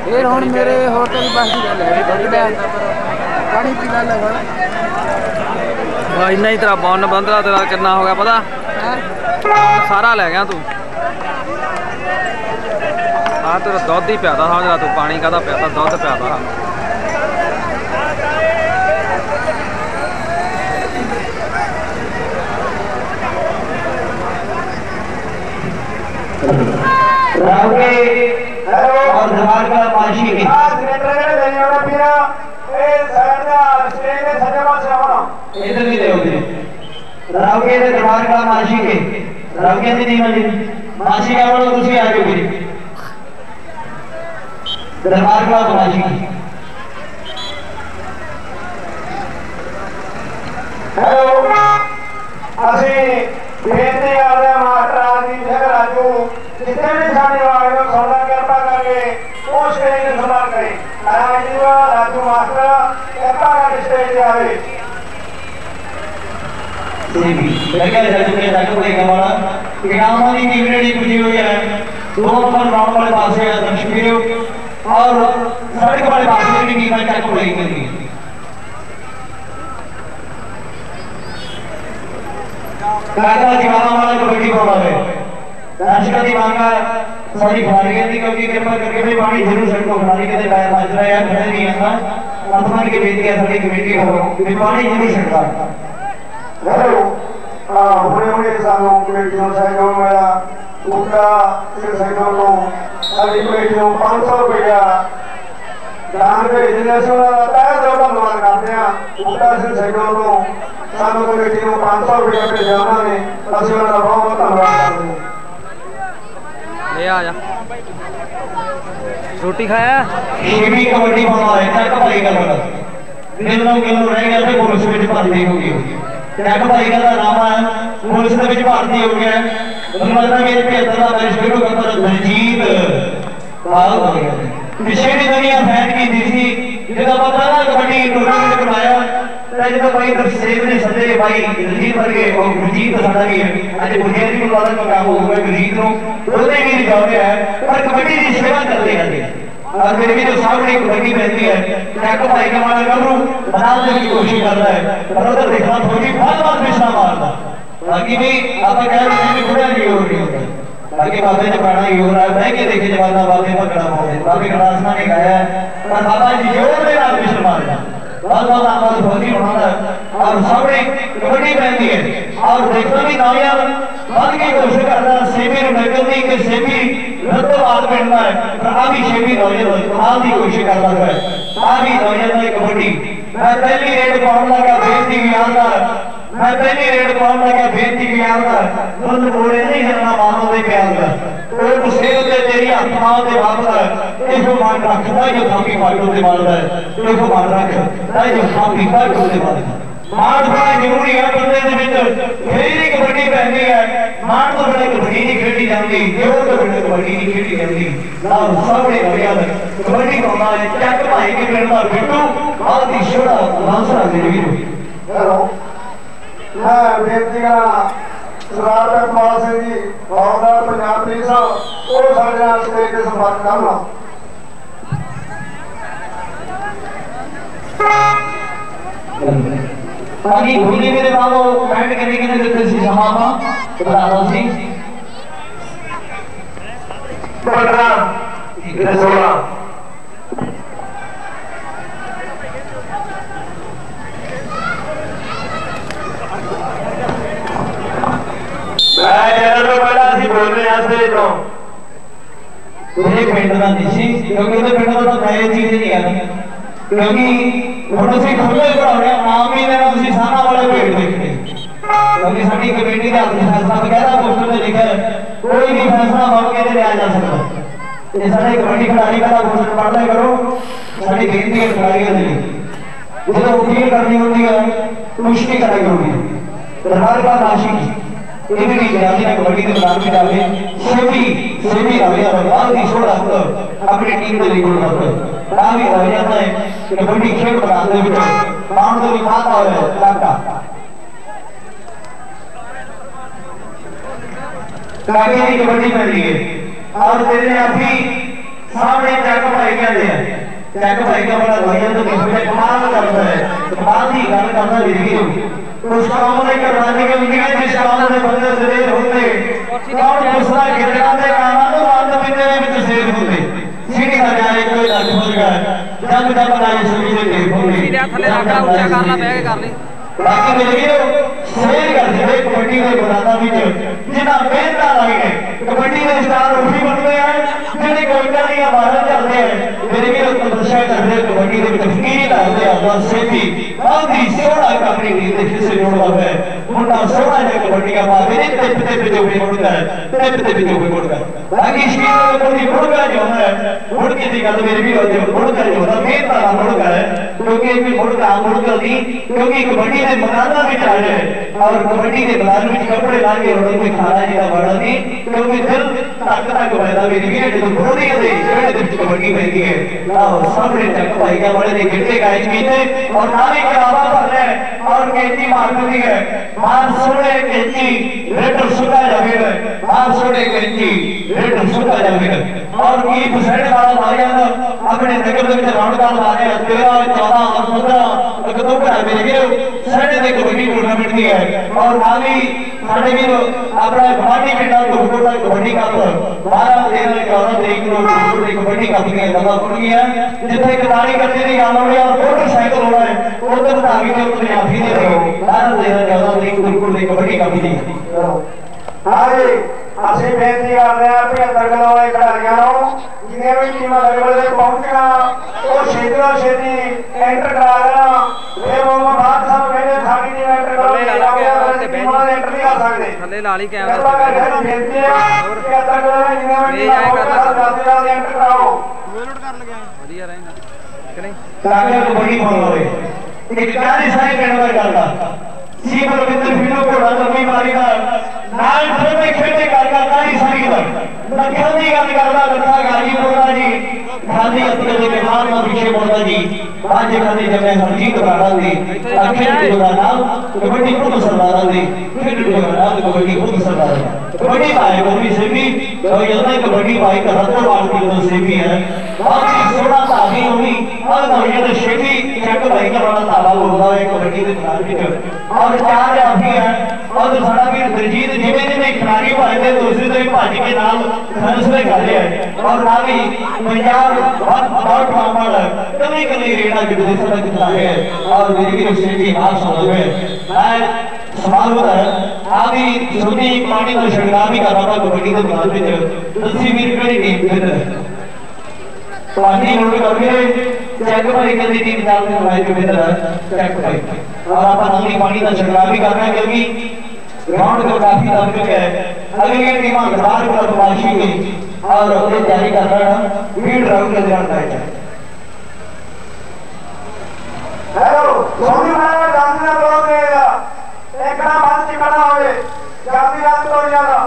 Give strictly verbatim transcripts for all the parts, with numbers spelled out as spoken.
ਇਹ ਹੁਣ ਮੇਰੇ ਹੋਰ ਤਾਂ ਵੀ ਬਸ ਦੀ ਗੱਲ ਹੈ ਦੁੱਧ ਲੈ ਆਉਂਦਾ ਪਰ ਕਾੜੀ ਪੀ ਲੈ ਹੁਣ ਇੰਨਾ ਹੀ ਤੇਰਾ ਬੰਨ ਬੰਦਰਾ ਤੇਰਾ ਕਿੰਨਾ ਹੋ ਗਿਆ ਪਤਾ ਸਾਰਾ ਲੈ ਗਿਆ ਤੂੰ ਆ ਤੇਰਾ ਦੁੱਧ ਹੀ ਪਿਆਦਾ ਸਮਝਦਾ ਤੂੰ ਪਾਣੀ ਕਾਹਦਾ ਪਿਆਦਾ ਦੁੱਧ ਪਿਆਦਾ और दरबार का पाशी की इधर भी दे उधर रावके ने दरबार का माशी के रावके ने नहीं मिली माशी का वाला दूसरी आगे भी दरबार का माशी हेलो असी बेनती कर रहे मास्टर आदि जग राजू जितने भी जाने वाले लोग सौदा कृपा करके वो स्टेज में संभाल करें राजू राजू मास्टर कृपा करके स्टेज पे आवे देवी लड़का राजू के राजू को एक हमारा ग्रामानी की रेडी पूजी हुई है दो नंबर राउंड वाले पास है दर्शकों और सड़क वाले पास में भी कीमत क्या को लेकर गई काका दीवाना वाला कबड्डी बोला है दर्शकों दीवाना सारी खिलाड़ी की क्योंकि कृपा करके भी पानी जरूर सबको खिलाड़ी के लिए माजरा यार खड़े नहीं है ना वर्तमान की बेटी है सारी कमेटी हो भी पानी जरूर सकता हेलो हुणे हुणे सानू कमेटियों सहयोग मिला उनका इस सहयोग को सारी कमेटियों पाँच सौ रुपया दान भेजने से तय धन्यवाद करते हैं उनका इस सहयोग को सानू कमेटियों पाँच सौ रुपया भेजा उन्होंने असं उन्होंने बहुत बहुत धन्यवाद करते हैं ले आ जा रोटी खाया ये भी कबड्डी बना है तक भाई का बना दिन लोग किलो रह गया थे पुलिस में भर्ती हो गई तक भाई का नाम है पुलिस में भर्ती हो गया मतलब मेरे पचहत्तर का वर्ष शुरू करता दलजीत बाल हो गया पिछले भी दुनिया फैन की दी थी जब पता ना कबड्डी टूर्नामेंट करवाया तब भाई दरसेव ने सदे भाई दलजीत वर्गे और गुरजीत साडा भी है आज गुरजीत भी वाला का काम होगा गुरजीत नु दोने भी जाते हैं पर कबड्डी की सेवा करते हैं और मेरे भी जो सामने कबड्डी रहती है टैको भाई का मार करूं बनाने की कोशिश कर रहा है पर उधर देखना थोड़ी बहुत बात पिछला मारता बाकी भी आप कह रहे हैं कि बुरा नहीं हो रही होता बाकी बातें जो पढ़ना ही हो रहा है मैं के देखे जवाना बातें पकड़ा होते बाकी गलासना ने गाया है पर बाबा जी जोर में आप पिछला मारना बहुत बहुत आवाज बहुत ही होना और सामने कबड्डी रहती है और देखना भी नायाब बन की कोशिश करना सेमी नगदी के सेमी रद्दो बात करना है पर अभी सेमी नौजवान कमाल की कोशिश करता है अभी नौजवान कबड्डी मैं पहली रेड पाउंड लगा बेनती विहार मैं पहली रेड पाउंड लगा बेनती विहार बंद बोले नहीं करना मानो दे प्यार का कोई तो सेव दे तेरी आत्मा दे वापस देखो मान रखता जो थापी मारो दे मारदा है देखो मान रख जो थापी मारो दे मारदा मार बड़ा जरूरी है बंदे दे विच फेरी कबड्डी पहनी है मार तो बड़े कबड्डी नहीं खेडी जाती जो तो बड़े कबड्डी नहीं खेडी जाती ना सामने बढ़िया कबड्डी पाउंदा है चक भाई के पिंड दा बिट्टू बहुत ही छोटा लांसरा दे वीर हेलो मैं बेनती करा सरदार पेटवाल सिंह जी फौजदार पंजाब पुलिस वो सारे नाल स्टेज ते संपर्क करना बाकी भूली मेरे बाबू बैंड करने के लिए देते सी समामा बता सी बड़ा इधर सोला मैं जरा तो पहला सी बोल रहे हैं से तो ये पिंड का निशी क्योंकि तो पिंड तो नए चीज नहीं आनी क्योंकि ਹੁਣ ਅਸੀਂ ਖੁੱਲੇ ਪੜਾਉਣੇ ਨਾਮ ਹੀ ਲੈਣਾ ਤੁਸੀਂ ਸਾਨਾ ਵਾਲੇ ਭੇਡ ਦੇਖਣੇ क्योंकि साडी कमेटी का फैसला बकायदा पोस्टर पे लिखा है कोई भी फैसला मौके पे लिया जा सकता है ये सारे कमेटी खिलाड़ी का पोस्टर पढ़ लिया करो साडी बेनती है खिलाड़ियों के लिए जो अपील करनी होती है पुष्टि कराई होगी दरबार का आशिक ये भी खिलाड़ी ने कमेटी के मैदान में डाले सेवी सेवी रवैया बहुत ही छोटा अपनी टीम के लिए गोल करते काफी रवैया है कबड्डी खेल बनाते हुए बाउंड तो निकालता है लड़का काफी कबड्डी में लिए और तेरे अभी सामने चक भाई कहते हैं चक भाई का बड़ा भैया तो किसी कमाल करता है कमाल की गल करता जिंदगी उस काम ने करवाने के लिए जिस काम ने बंदे से होते कौन दूसरा गिरना दे काना तो बात बिंदे में से होते सीधी का जाए कोई लग हो गया जब जब बनाई सुनी से ढेर होगी सीधा थले लाकड़ा ऊंचा करना बैग कर ले बाकी मिल गए शेयर कर दिए कबड्डी के बनाना भी जिन्ना मेहनत लगे कबड्डी के स्टार उठी बनते हैं जिन्हें कोयटा नहीं बाहर चलते हैं मेरे भी तपस्या करते हैं कबड्डी के तफकीर लाते हैं और सेठी बहुत ही सोना अपनी नींद से जोड़ा है मुंडा सोना है कबड्डी का बात नहीं टिप टिप जो भी मुड़ता है टिप टिप जो भी मुड़ता है बाकी शीर कोई मुड़का जो है मुड़ के दी गल मेरे भी होते मुड़का जो है मेहनत वाला मुड़का है क्योंकि ये मुड़का मुड़का नहीं क्योंकि कबड्डी के मैदान में जा रहे हैं और कबड्डी के मैदान में कपड़े ला के उन्होंने कोई खाना जिला बड़ा नहीं क्योंकि दिल तक तक पैदा मेरी भी है जो घोड़ी है जेड़े दिन कबड्डी पैदी है आओ सामने तक भाई का बड़े ने गिरते गाइस कीते और नाले के आवा पर है और केजी मार दी है मार सोने केजी रेड सुका जावेगा मार सोने केजी रेड सुका जावेगा और की फसड़ वाला मारे अपने नगर के विच राउंड का मारे तेरह चौदह और पंद्रह अक्टूबर मेरे के साढ़े दे कबड्डी टूर्नामेंट की है और नाली साढ़े भी अपना कबड्डी पिंडा तो हुकूमत कबड्डी कप बारह तेरह चौदह तारीख को कबड्डी कप की लगा पड़ गई है जिथे कतारी करने की गल हो रही है और मोटरसाइकिल हो रहा है उधर धावी के ऊपर आफी दे रहे बारह तेरह चौदह तारीख को कबड्डी कप की हाँ जी ਅਸੀਂ ਬੇਨਤੀ ਕਰਦੇ ਹਾਂ ਪਝੱਤਰ ਕਿਲੋ ਵਾਲੇ ਖਿਡਾਰੀਆਂ ਨੂੰ ਜਿੰਨੀਆਂ ਵੀ ਟੀਮਾਂ ਲੈਵਲ ਤੇ ਪਹੁੰਚੀਆਂ ਉਹ ਛੇਤੀ ਤੋਂ ਛੇਤੀ ਐਂਟਰ ਕਰਾ ਦੇਣਾ ਇਹ ਮੋਮਾ ਬਾਦ ਸਾਹਿਬ ਕਹਿੰਦੇ ਸਾਡੀ ਟੀਮ ਐਂਟਰ ਕਰੋ ਟੀਮਾਂ ਦੇ ਐਂਟਰ ਨਹੀਂ ਕਰ ਸਕਦੇ ਥੱਲੇ ਲਾ ਲਈ ਕੈਮਰਾ ਬੇਨਤੀ ਹੈ ਪਝੱਤਰ ਕਿਲੋ ਦੇ ਜਿੰਨੀਆਂ ਵੀ ਟੀਮਾਂ ਪਹੁੰਚੀਆਂ ਜਲਦੀ ਜਲਦੀ ਐਂਟਰ ਕਰਾਓ ਵਧੀਆ ਰਹੇਗਾ ਕਿ ਨਹੀਂ ਤਾਂ ਕਿ ਕਬੱਡੀ ਪਾਉਣ ਹੋਵੇ ਇੱਕ ਕਾਲੀ ਸਾਈ ਪਿੰਡ ਦਾ ਕਰਦਾ ਸੀ ਬਲਵਿੰਦਰ ਫਿਨੋ ਘੋੜਾ ਲੰਮੀ ਮਾਰੀ ਦਾ ਨਾਲ ਖੇਡੇ ਖੇਡੇ ਕਰ ਕਰ ਕਾਲੀ ਸਾਈ ਦਾ ਲੱਖਾਂ ਦੀ ਗੱਲ ਕਰਦਾ ਲੱਖਾ ਗਾਜੀ ਬੋਲਦਾ ਜੀ ਖਾਦੀ ਆਪਣੇ ਦੇ ਬਿਹਾਰ ਦਾ ਵਿਸ਼ੇ ਬੋਲਦਾ ਜੀ ਅੱਜ ਖਾਦੀ ਜਮੇ ਹਰਜੀਤ ਰਾਣਾ ਦੀ ਅਖੀਰ ਦੇ ਨਾਮ ਕਬੱਡੀ ਖੁਦ ਸਰਦਾਰਾਂ ਦੀ ਫਿਰ ਦੇ ਨਾਮ ਕਬੱਡੀ ਖੁਦ ਸਰਦਾਰਾਂ कबड्डी पाए कबड्डी से भी तो ये कबड्डी पाई का हत्तर बार की तो से भी है बाकी सोना तागी होगी और तो ये तो शेटी चक भाई का बड़ा ताला होगा है कबड्डी के खिलाड़ी में और चार अभी है और तो सारा भी दिलजीत जिਵੇਂ जिਵੇਂ खिलाड़ी भाई थे दूसरी तो भाजी के नाम फैसले कर रहे हैं और ना भी पंजाब बहुत बहुत मामल है कभी कभी रेडा के विदेश में खिलाड़ी है और मेरी भी शेटी हाथ समझ में मैं सवाल होता है आदि छोटी पानी तो शंगा भी कर रहा कबड्डी के मैदान में दसी वीर की टीम फिर पानी नोट करके चेक भाई की टीम नाल में मैच में है चेक भाई और आप नाली पानी का शंगा भी कर रहे हैं क्योंकि ग्राउंड को काफी दब चुका है अगली टीम गदार पर तमाशी हुई और उन्हें तैयारी कर रहा है भीड़ राउंड के दौरान मैच है हेलो सोनी महाराज गांधी बोल रहे हैं एकड़ा बात से बना होए गांधी रात तो जाना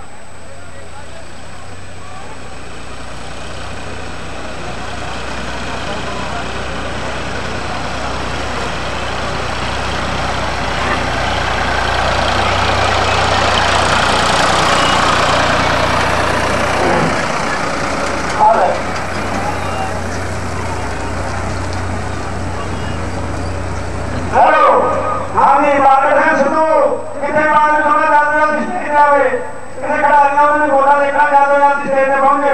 हेलो हाँ जी बात है सुनो कितने बार तुम्हें जाते हैं स्टेज आवे कितने खिलाड़ियों ने बोला देखा जाते हैं स्टेज पे पहुंचे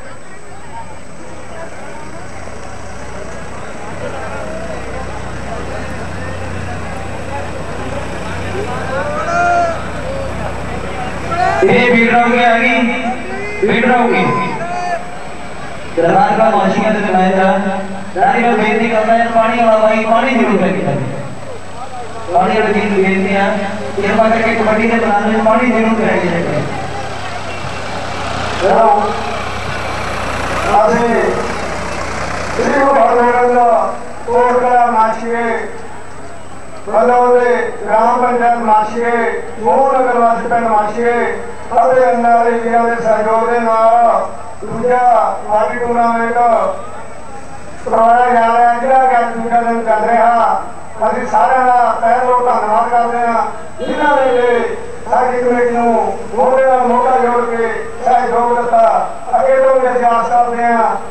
ये भीड़ रहोगे आगे भीड़ रहोगे दरबार का माशिया से बनाया जा रानी का बेनती करता है पानी वाला भाई पानी जरूर फेंकता है पानी वाली चीज बेनती है कृपा करके कबड्डी के मैदान में पानी जरूर फेंके जाए हेलो आसे इसी को बहुत बड़ा कोर्ट का माशिए बलौदे ग्राम पंचायत माशिए मोह नगर वासी पिंड माशिए ਅਤੇ ਅੰਨਾਂ ਦੇ ਵੀਰਾਂ ਦੇ ਸਹਿਯੋਗ ਦੇ ਨਾਲ ਦੂਜਾ ਕਬੱਡੀ ਟੂਰਨਾਮੈਂਟ ਕਰਵਾਇਆ ਜਾ ਰਿਹਾ ਜਿਹੜਾ ਕਿ ਅੱਜ ਦੂਜਾ ਦਿਨ ਚੱਲ ਰਿਹਾ ਅਸੀਂ ਸਾਰਿਆਂ ਦਾ ਤਹਿ ਦਿਲੋਂ ਧੰਨਵਾਦ ਕਰਦੇ ਹਾਂ ਜਿਨ੍ਹਾਂ ਨੇ ਸਾਡੀ ਕਮੇਟੀ ਨੂੰ ਮੋਢੇ ਨਾਲ ਮੋਢਾ ਜੋੜ ਕੇ ਸਹਿਯੋਗ ਦਿੱਤਾ ਅੱਗੇ ਤੋਂ ਵੀ ਅਸੀਂ ਆਸ ਕਰਦੇ ਹਾਂ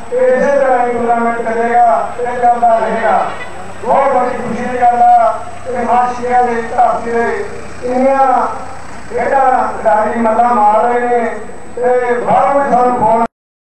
ਤੇ ਚੱਲਦਾ ਰਹੇਗਾ। ਬਹੁਤ ਬੜੀ ਖੁਸ਼ੀ ਦੀ ਗੱਲ ਆ ਕਿ ਮਾਸ਼ੀਆ ਦੇ ਧਰਤੀ ਦੇ ਇੰਨੀਆਂ ਖੇਡਾਂ ਖਿਡਾਰੀ ਮੱਲਾਂ ਮਾਰ ਰਹੇ ਨੇ ਤੇ ਬਾਹਰੋਂ ਵੀ ਸਾਨੂੰ ਫੋਨ